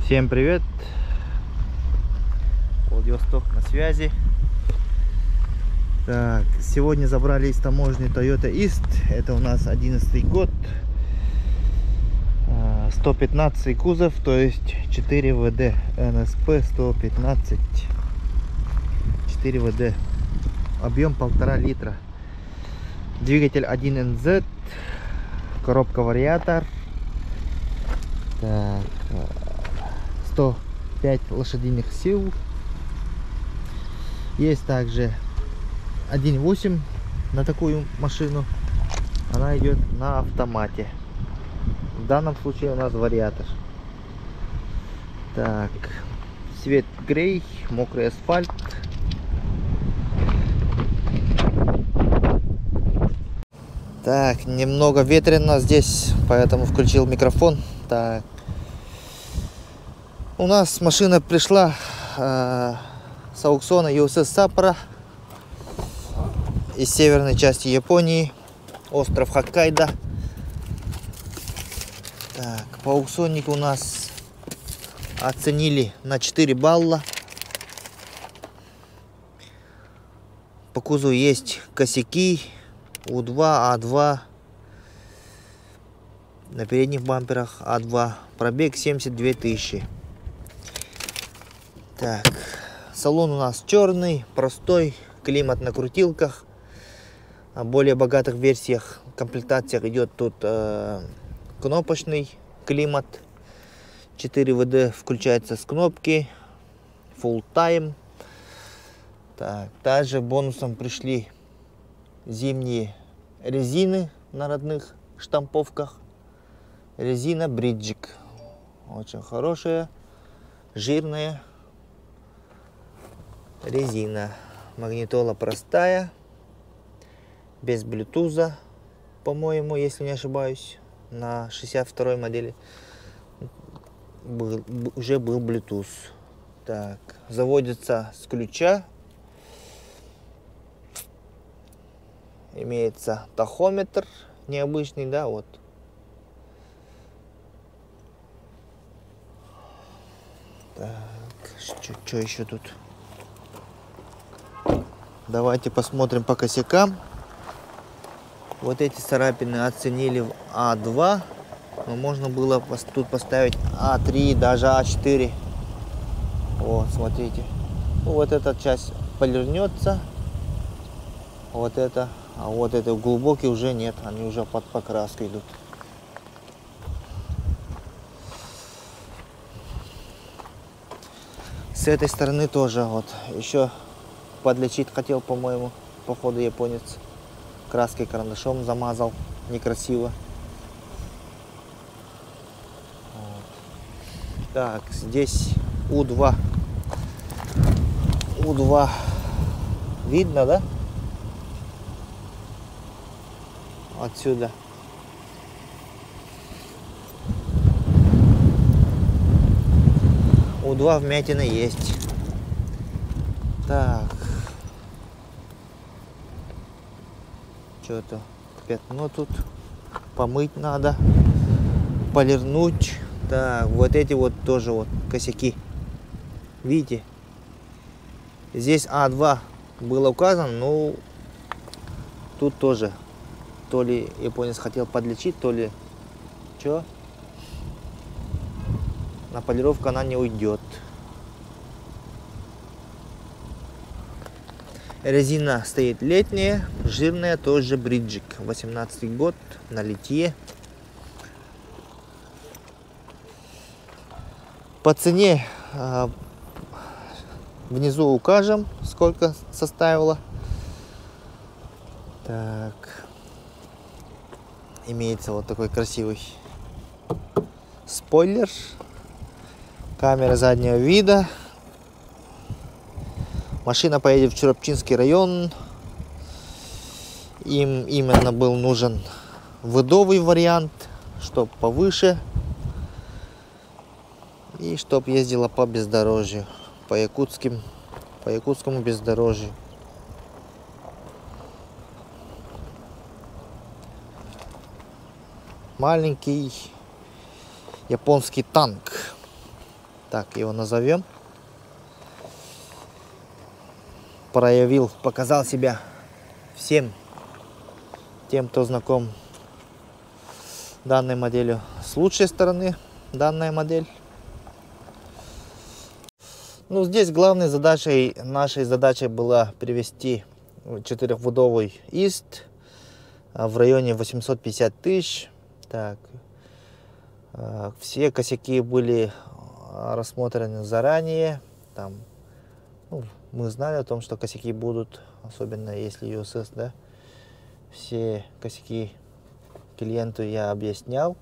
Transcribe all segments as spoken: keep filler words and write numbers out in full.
Всем привет! Владивосток на связи. Так, сегодня забрали из таможни Toyota East. Это у нас одиннадцатый год. сто пятнадцать кузов, то есть четыре вэ дэ. эн эс пэ сто пятнадцать. четыре вэ дэ. Объем полтора литра. Двигатель один эн зет. Коробка вариатор. Так, сто пять лошадиных сил. Есть также один восемь на такую машину. Она идет на автомате. В данном случае у нас вариатор. Так, цвет грей, мокрый асфальт. Так, немного ветрено здесь, поэтому включил микрофон. Так, у нас машина пришла э, с аукциона ю эс эс Саппоро из северной части Японии, остров Хоккайдо. Так, по аукционнику у нас оценили на четыре балла. По кузову есть косяки у два, а два. На передних бамперах а два. Пробег семьдесят две тысячи. Так, салон у нас черный, простой, климат на крутилках. В более богатых версиях, комплектациях идет тут э, кнопочный климат. четыре вэ дэ включается с кнопки. Full time. Так, также бонусом пришли зимние резины на родных штамповках. Резина Бриджик. Очень хорошая, жирная резина. Магнитола простая, без блютуза, по-моему, если не ошибаюсь. На шестьдесят второй модели был, уже был Bluetooth. Так, заводится с ключа. Имеется тахометр необычный, да, вот. Так, что еще тут? Давайте посмотрим по косякам. Вот эти царапины оценили в а два, но можно было тут поставить а три, даже а четыре. Вот, смотрите. Вот эта часть полирнется. Вот это. А вот это глубокие уже нет, они уже под покраской идут. С этой стороны тоже вот еще подлечить хотел, по-моему, походу японец. Краской карандашом замазал, некрасиво. Вот. Так, здесь у два. у два видно, да? Отсюда. у два вмятины есть. Так. Что-то пятно тут. Помыть надо. Полирнуть. Так, вот эти вот тоже вот косяки. Видите? Здесь а два было указано, но тут тоже. То ли японец хотел подлечить, то ли что. На полировку она не уйдет. Резина стоит летняя, жирная, тоже Бриджик. восемнадцатый год, на литье. По цене э, внизу укажем, сколько составила. Так. Имеется вот такой красивый спойлер. Камера заднего вида. Машина поедет в Черепчинский район. Им именно был нужен выдовый вариант, чтоб повыше. И чтоб ездила по бездорожью. По якутским, по якутскому бездорожью. Маленький японский танк. так его назовем. Проявил, показал себя всем тем, кто знаком с данной моделью с лучшей стороны. Данная модель. Ну, здесь главной задачей, нашей задачей была привести четырехвудовый ист в районе восемьсот пятьдесят тысяч. Так, все косяки были рассмотрены заранее. Там, ну, мы знали о том, что косяки будут, особенно если ю эс эс, да. Все косяки клиенту я объяснял.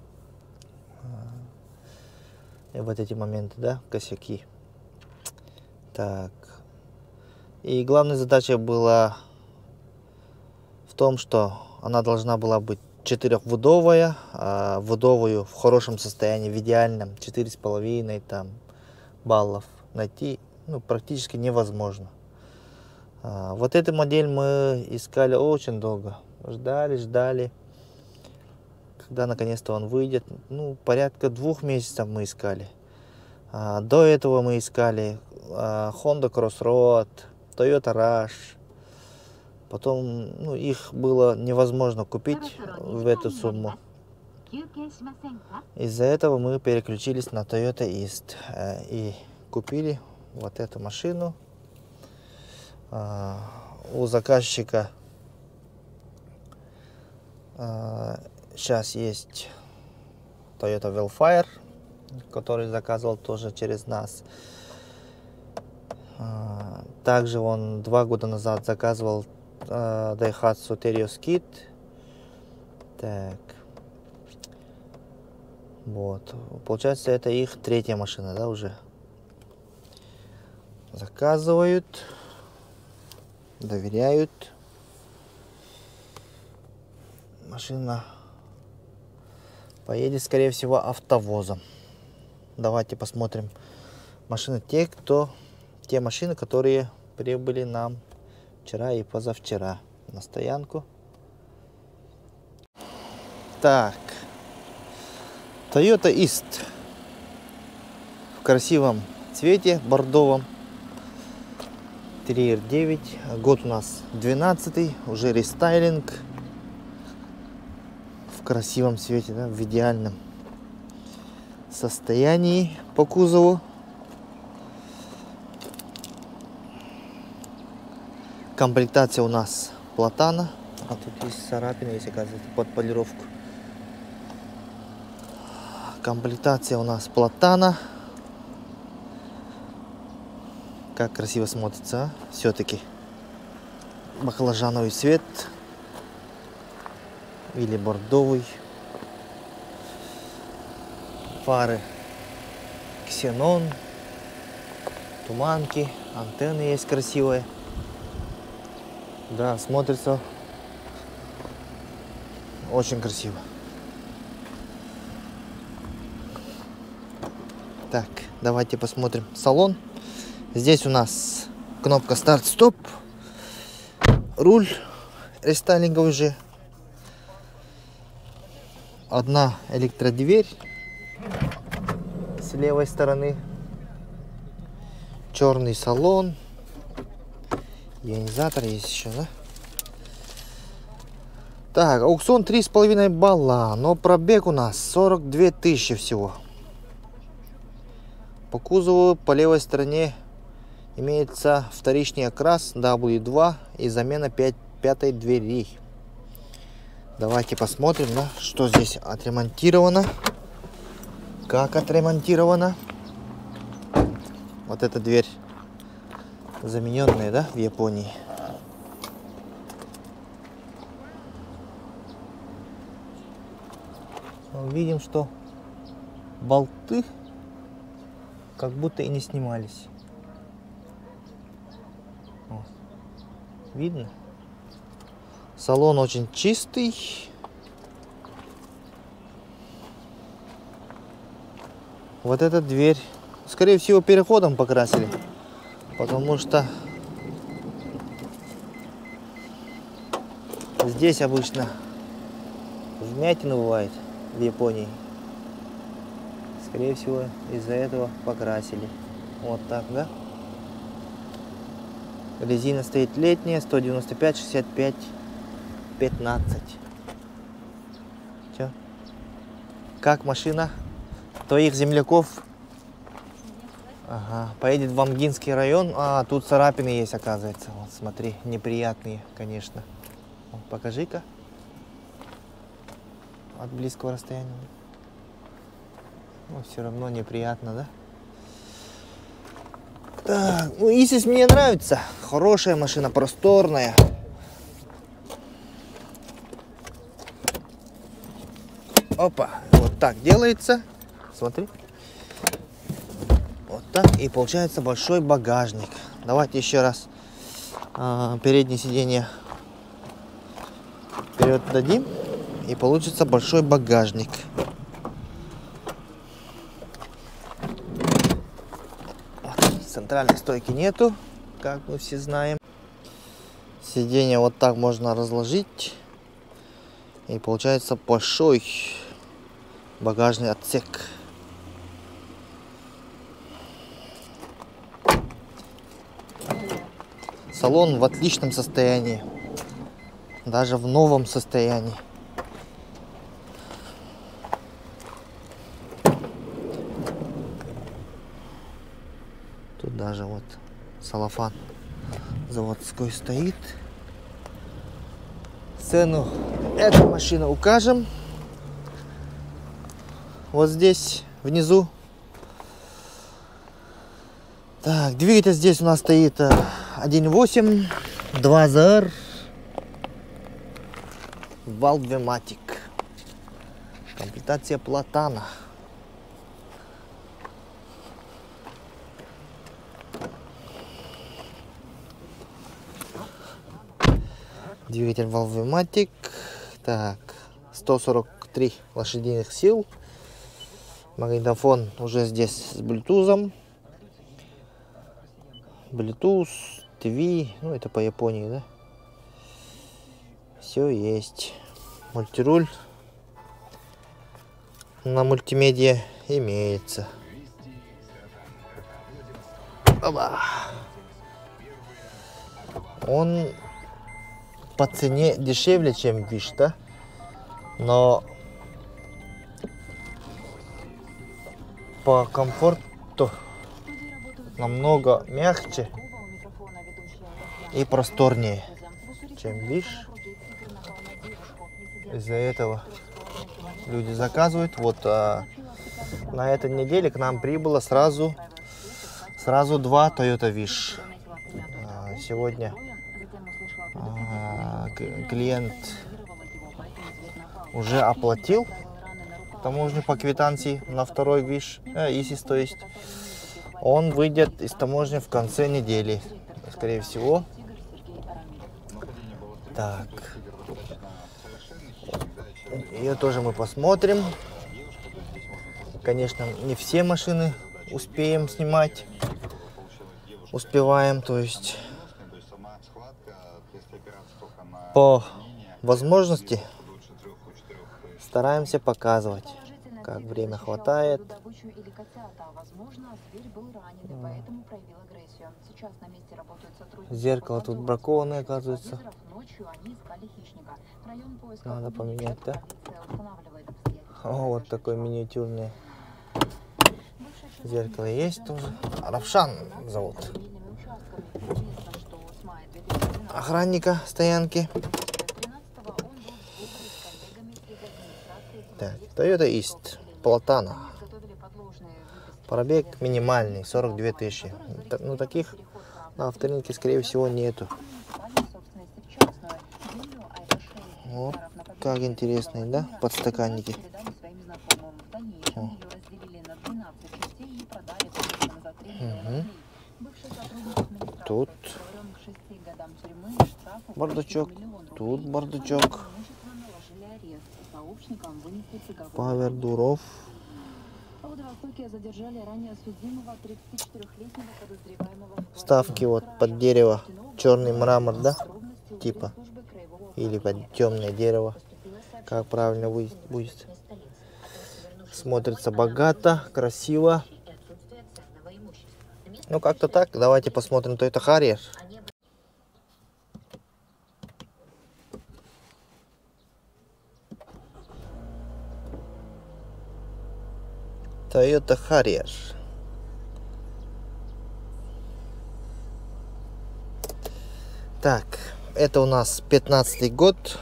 И вот эти моменты, да, косяки. Так. И главная задача была в том, что она должна была быть четырехвудовая, а вудовую в хорошем состоянии, в идеальном, четыре с половиной там баллов найти, ну, практически невозможно. А, вот эту модель мы искали очень долго. Ждали, ждали. Когда наконец-то он выйдет, ну, порядка двух месяцев мы искали. А, до этого мы искали а, Honda Crossroad, Toyota Rush. Потом, ну, их было невозможно купить в эту сумму. Из-за этого мы переключились на Toyota East э, и купили вот эту машину. А, у заказчика а, сейчас есть Toyota Wellfire, который заказывал тоже через нас. А, также он два года назад заказывал а, Daihatsu Terios Kit. Так. Вот. Получается, это их третья машина, да, уже. Заказывают, доверяют. Машина поедет, скорее всего, автовозом. Давайте посмотрим машины те, кто, те машины, которые прибыли нам вчера и позавчера на стоянку. Так, Toyota East в красивом цвете, бордовом. три эр девять, год у нас двенадцатый, уже рестайлинг. В красивом цвете, да, в идеальном состоянии по кузову. Комплектация у нас платана. А тут есть царапина, если оказывается, под полировку. Комплектация у нас платана. Как красиво смотрится, а? Все-таки баклажановый цвет или бордовый. Фары ксенон, туманки, антенны есть красивые. Да, смотрится очень красиво. Так, давайте посмотрим салон. Здесь у нас кнопка старт-стоп, руль рестайлинговый уже, одна электродверь с левой стороны, черный салон, ионизатор есть еще, да? Так, аукцион три с половиной балла, но пробег у нас сорок две тысячи всего. По кузову по левой стороне имеется вторичный окрас дабл ю два и замена пятой двери. Давайте посмотрим, да, что здесь отремонтировано, как отремонтировано. Вот эта дверь замененная, да, в Японии. Видим, что болты как будто и не снимались. О, видно? Салон очень чистый. Вот эта дверь, скорее всего, переходом покрасили, потому что здесь обычно вмятина бывает в Японии. Скорее всего, из-за этого покрасили. Вот так, да? Резина стоит летняя, сто девяносто пять, шестьдесят пять, пятнадцать. Все. Как машина твоих земляков? Ага, поедет в Амгинский район. А, тут царапины есть, оказывается. Вот, смотри, неприятные, конечно. Вот, покажи-ка. От близкого расстояния. Ну, все равно неприятно, да? Так, ну, Исис мне нравится. Хорошая машина, просторная. Опа, вот так делается. Смотри. Вот так, и получается большой багажник. Давайте еще раз а, переднее сиденье вперед дадим, и получится большой багажник. Центральной стойки нету, как мы все знаем. Сиденье вот так можно разложить, и получается большой багажный отсек. Салон в отличном состоянии, даже в новом состоянии. Тут даже вот целлофан заводской стоит. Цену этой машины укажем вот здесь внизу. Так, двигатель здесь у нас стоит один восемь, два зэ эр, Valvematic. Комплектация Платана. Двигатель Valvematic. Так, сто сорок три лошадиных сил. Магнитофон уже здесь с Bluetooth. Bluetooth, ти ви, ну это по Японии, да? Все есть. Мультируль на мультимедиа имеется. Оба. Он по цене дешевле, чем Wish, да? Но по комфорту намного мягче и просторнее, чем Wish. Из-за этого люди заказывают. Вот а, на этой неделе к нам прибыло сразу сразу два Toyota Wish. А, сегодня а, клиент уже оплатил таможню по квитанции на второй Wish, э, Исис, то есть. Он выйдет из таможни в конце недели, скорее всего. Так. Ее тоже мы посмотрим. Конечно, не все машины успеем снимать. Успеваем, то есть по возможности стараемся показывать, как время хватает. Зеркало тут бракованное, оказывается. Надо поменять, да? О, вот такое миниатюрное зеркало есть тоже. Равшан зовут охранника стоянки. Так, Toyota East, Платана. Пробег минимальный, сорок две тысячи. Ну, таких на авторынке, скорее всего, нету. Вот, как интересные, да, подстаканники. О. Угу. Тут бардачок, тут бардачок. Павердуров. Вставки вот под дерево, черный мрамор, да, типа, или под темное дерево, как правильно будет. Смотрится богато, красиво. Ну, как-то так. Давайте посмотрим Toyota Harrier. Toyota Harrier. Так, это у нас пятнадцатый год.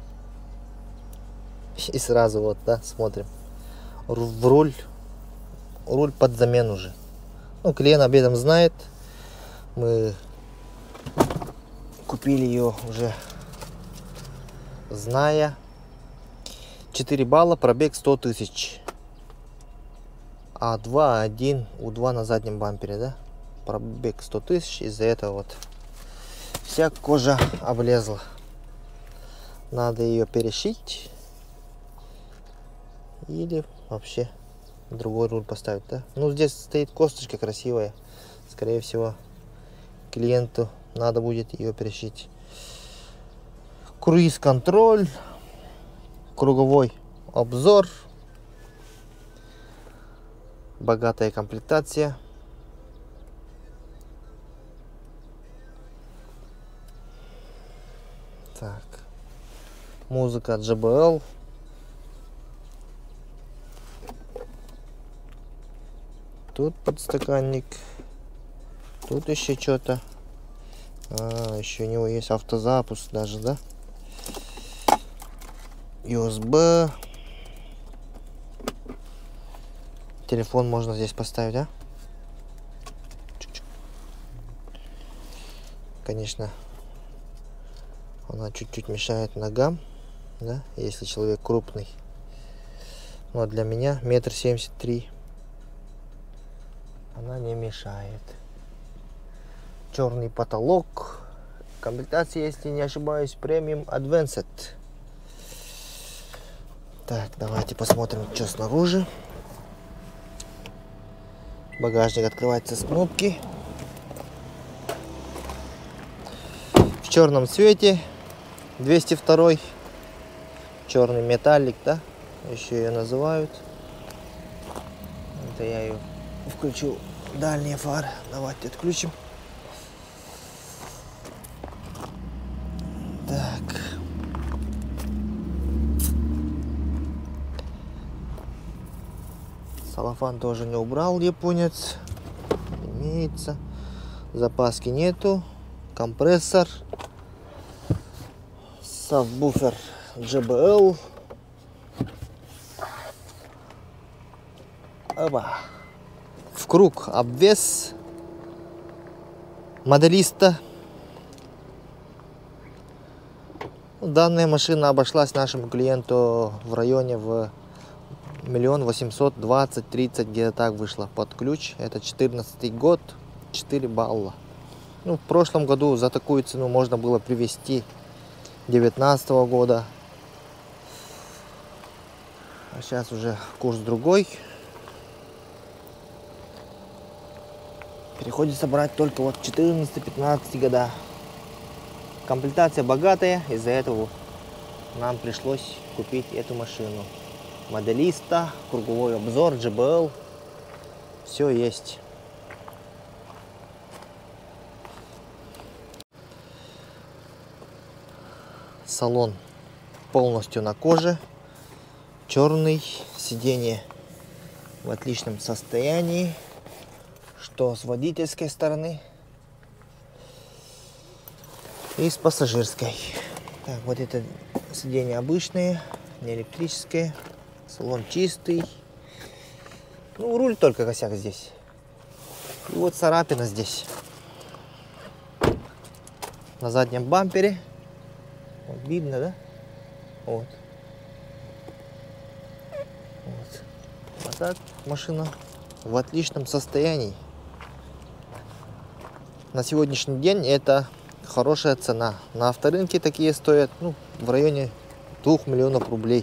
И сразу вот, да, смотрим. В руль. Руль под замену уже. Ну, клиент об этом знает. Мы купили ее уже зная. четыре балла, пробег сто тысяч. А два, один, у два на заднем бампере, да? Пробег сто тысяч, из-за этого вот вся кожа облезла. Надо ее перешить. Или вообще другой руль поставить, да? Ну, здесь стоит косточка красивая. Скорее всего, клиенту надо будет ее перешить. Круиз-контроль. Круговой обзор. Богатая комплектация. Так. Музыка джей би эл. Тут подстаканник. Тут еще что-то. А, еще у него есть автозапуск даже, да? ю эс би. Телефон можно здесь поставить, да? Чик-чик. Конечно, она чуть-чуть мешает ногам, да, если человек крупный. Но для меня метр семьдесят три. Она не мешает. Черный потолок. Комплектация, если не ошибаюсь, премиум Advanced. Так, давайте посмотрим, что снаружи. Багажник открывается с кнопки. В черном цвете. двести два. Черный металлик, да? Еще ее называют. Это я ее включу. Дальние фары. Давайте отключим. Так. Салофан тоже не убрал японец. Имеется. Запаски нету. Компрессор. Сабвуфер джей би эл. Оба. В круг обвес. Моделиста. Данная машина обошлась нашему клиенту в районе в миллион восемьсот двадцать тридцать, где-то так вышло под ключ. Это четырнадцатый год, четыре балла. Ну, в прошлом году за такую цену можно было привезти девятнадцатого года. А сейчас уже курс другой. Приходится брать только вот четырнадцатый-пятнадцатый года. Комплектация богатая, из-за этого нам пришлось купить эту машину. Моделиста, круговой обзор, джей би эл. Все есть. Салон полностью на коже. Черный. Сиденье в отличном состоянии. Что с водительской стороны и с пассажирской. Так, вот это сиденье обычное, не электрическое. Салон чистый. Ну, руль только косяк здесь. И вот царапина здесь. На заднем бампере. Вот, видно, да? Вот. Вот. А так машина в отличном состоянии. На сегодняшний день это хорошая цена. На авторынке такие стоят, ну, в районе двух миллионов рублей.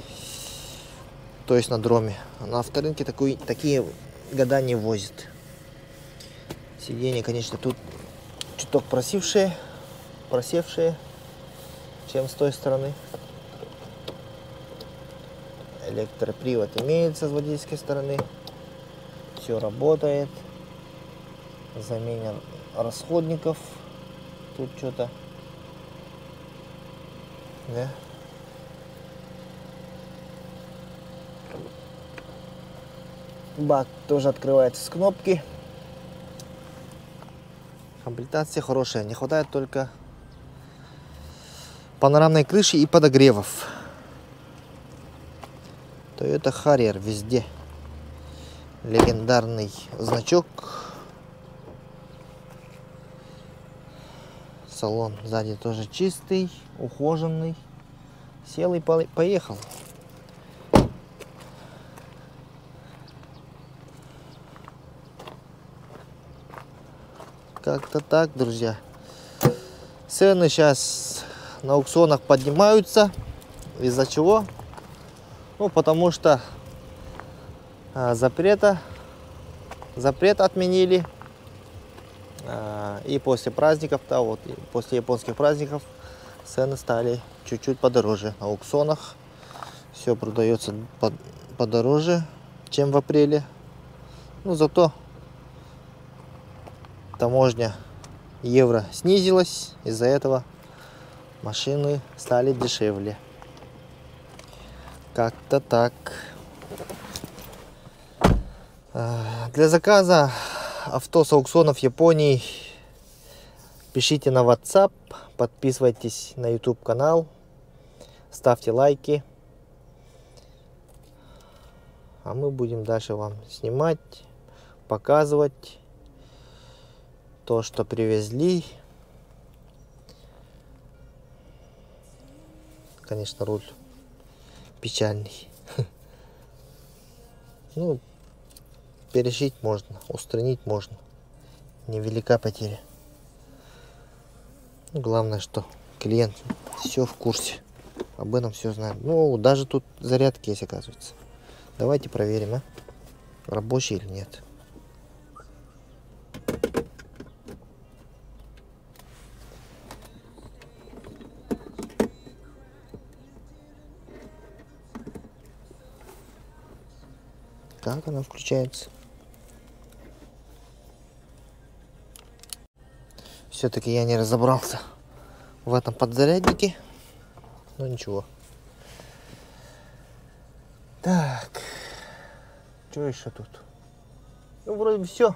То есть на дроме. А на авторынке такой, такие года не возят. Сиденья, конечно, тут чуток просевшие, просевшие, чем с той стороны. Электропривод имеется с водительской стороны. Все работает. Замена расходников. Тут что-то. Да? Бак тоже открывается с кнопки. Комплектация хорошая. Не хватает только панорамной крыши и подогревов. Toyota Harrier везде. Легендарный значок. Салон сзади тоже чистый, ухоженный. Сел и поехал. Как-то так, друзья. Цены сейчас на аукционах поднимаются. Из-за чего? Ну, потому что а, запрета, запрет отменили. А, и после праздников, да, вот, после японских праздников цены стали чуть-чуть подороже. На аукционах все продается под, подороже, чем в апреле. Ну, зато таможня евро снизилась, из-за этого машины стали дешевле. Как-то так. Для заказа авто с аукционов Японии пишите на WhatsApp, подписывайтесь на YouTube канал, ставьте лайки. А мы будем дальше вам снимать, показывать то, что привезли. Конечно, руль печальный. Ну, перешить можно, устранить можно. Невелика потеря. Главное, что клиент все в курсе. Об этом все знает. Ну, даже тут зарядки есть, оказывается. Давайте проверим, а? Рабочий или нет. Как она включается? Все-таки я не разобрался в этом подзаряднике. Ну ничего. Так. Что еще тут? Ну, вроде бы все.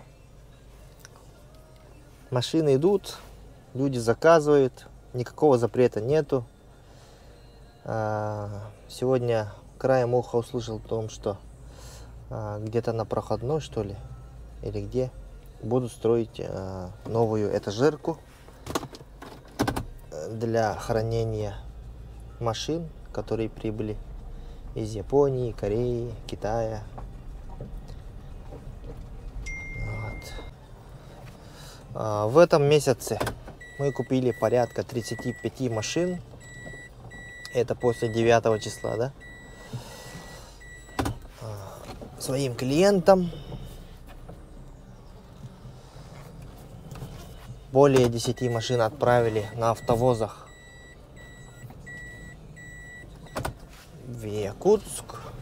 Машины идут, люди заказывают. Никакого запрета нету. А, сегодня краем уха услышал о том, что а, где-то на проходной, что ли, или где, будут строить а, новую этажерку для хранения машин, которые прибыли из Японии, Кореи, Китая. Вот. А, в этом месяце мы купили порядка тридцати пяти машин. Это после девятого числа, да? А, своим клиентам. Более десяти машин отправили на автовозах в Якутск.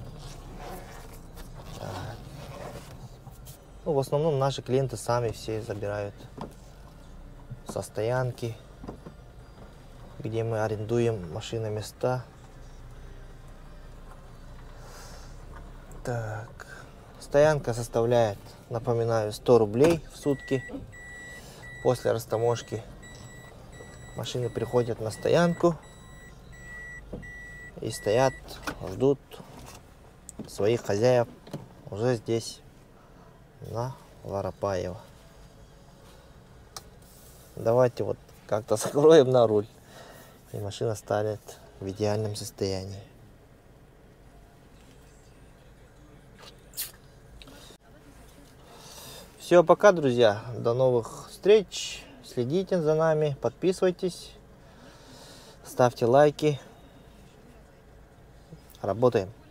Ну, в основном наши клиенты сами все забирают со стоянки, где мы арендуем машины, места. Так, стоянка составляет, напоминаю, сто рублей в сутки. После растаможки машины приходят на стоянку и стоят, ждут своих хозяев уже здесь, на Воропаева. Давайте вот как-то закроем на руль, и машина станет в идеальном состоянии. Все, пока, друзья. До новых встреч. Следите за нами, подписывайтесь, ставьте лайки. Работаем.